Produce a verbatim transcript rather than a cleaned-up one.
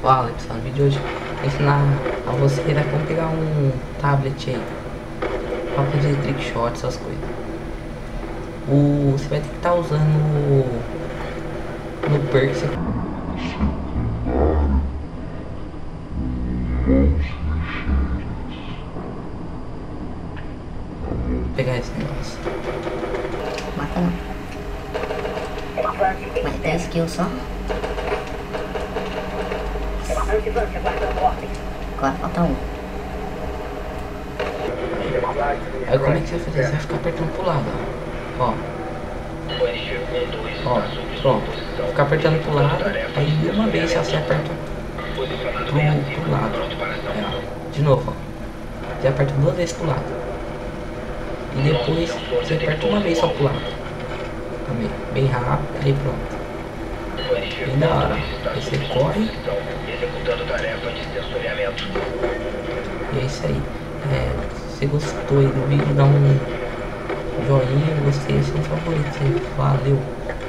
Fala pessoal, no vídeo de hoje vou ensinar a você a como pegar um tablet aí pra fazer trick shot, essas coisas. O, você vai ter que estar tá usando no perk você... Vou pegar esse negócio. Mata não. Mas tem skill só. Agora falta um. Aí como é que você vai fazer? Você vai ficar apertando pro lado, ó. Ó, pronto. Ficar apertando pro lado, aí uma vez você aperta pro, pro lado. Aí, ó. De novo, ó. Você aperta duas vezes pro lado. E depois você aperta uma vez só pro lado. Também, bem rápido, aí pronto. Bem da hora. Aí você corre. E é isso aí. É, se você gostou aí do vídeo, dá um joinha, gostei, seu favorito. Valeu!